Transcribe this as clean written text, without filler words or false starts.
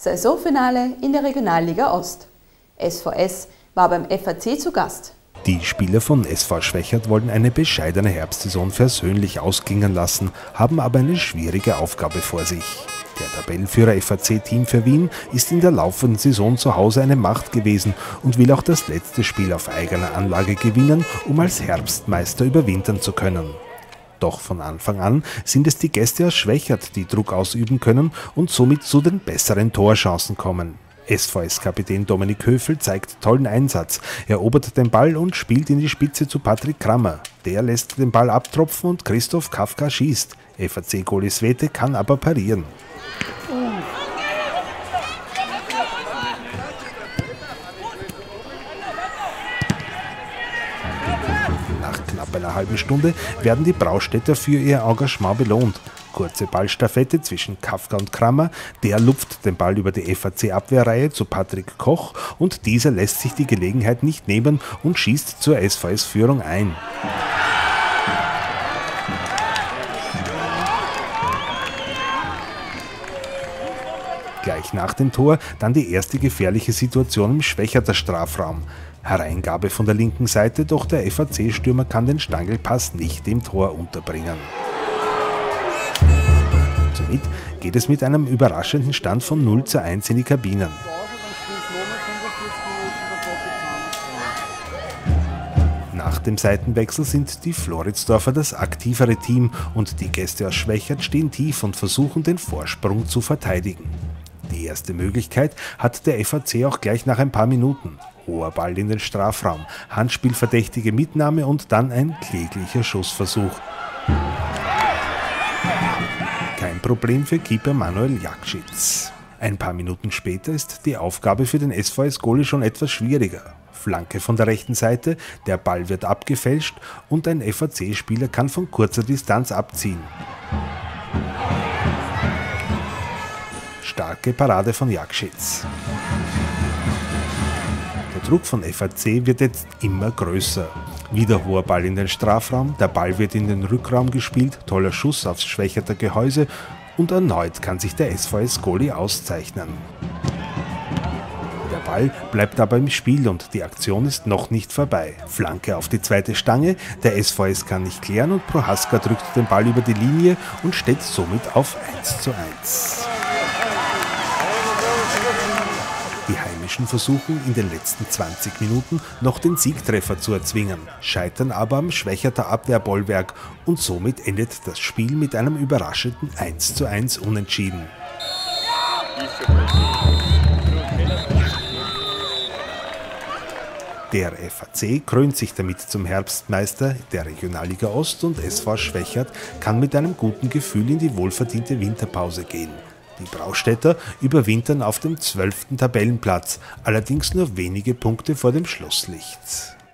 Saisonfinale in der Regionalliga Ost. SVS war beim FAC zu Gast. Die Spieler von SV Schwechat wollen eine bescheidene Herbstsaison versöhnlich ausklingen lassen, haben aber eine schwierige Aufgabe vor sich. Der Tabellenführer FAC-Team für Wien ist in der laufenden Saison zu Hause eine Macht gewesen und will auch das letzte Spiel auf eigener Anlage gewinnen, um als Herbstmeister überwintern zu können. Doch von Anfang an sind es die Gäste aus Schwechat, die Druck ausüben können und somit zu den besseren Torchancen kommen. SVS-Kapitän Dominik Höfel zeigt tollen Einsatz, erobert den Ball und spielt in die Spitze zu Patrick Krammer. Der lässt den Ball abtropfen und Christoph Kafka schießt. FAC-Goalie Svete kann aber parieren. Nach knapp einer halben Stunde werden die Braustädter für ihr Engagement belohnt. Kurze Ballstaffette zwischen Kafka und Krammer, der lupft den Ball über die FAC-Abwehrreihe zu Patrick Koch und dieser lässt sich die Gelegenheit nicht nehmen und schießt zur SVS-Führung ein. Gleich nach dem Tor dann die erste gefährliche Situation im Schwechater Strafraum. Hereingabe von der linken Seite, doch der FAC-Stürmer kann den Stangelpass nicht im Tor unterbringen. Somit geht es mit einem überraschenden Stand von 0:1 in die Kabinen. Nach dem Seitenwechsel sind die Floridsdorfer das aktivere Team und die Gäste aus Schwechat stehen tief und versuchen den Vorsprung zu verteidigen. Die erste Möglichkeit hat der FAC auch gleich nach ein paar Minuten. Hoher Ball in den Strafraum, handspielverdächtige Mitnahme und dann ein kläglicher Schussversuch. Kein Problem für Keeper Manuel Jakschitz. Ein paar Minuten später ist die Aufgabe für den SVS-Goalie schon etwas schwieriger. Flanke von der rechten Seite, der Ball wird abgefälscht und ein FAC-Spieler kann von kurzer Distanz abziehen. Starke Parade von Jakschitz. Der Druck von FAC wird jetzt immer größer. Wieder hoher Ball in den Strafraum, der Ball wird in den Rückraum gespielt, toller Schuss aufs Schwechater Gehäuse und erneut kann sich der SVS-Goalie auszeichnen. Der Ball bleibt aber im Spiel und die Aktion ist noch nicht vorbei. Flanke auf die zweite Stange, der SVS kann nicht klären und Prohaska drückt den Ball über die Linie und steht somit auf 1:1. Die Heimischen versuchen in den letzten 20 Minuten noch den Siegtreffer zu erzwingen, scheitern aber am Schwechater Abwehrbollwerk und somit endet das Spiel mit einem überraschenden 1:1 Unentschieden. Der FAC krönt sich damit zum Herbstmeister der Regionalliga Ost und SV Schwechat kann mit einem guten Gefühl in die wohlverdiente Winterpause gehen. Die Braustädter überwintern auf dem 12. Tabellenplatz, allerdings nur wenige Punkte vor dem Schlusslicht.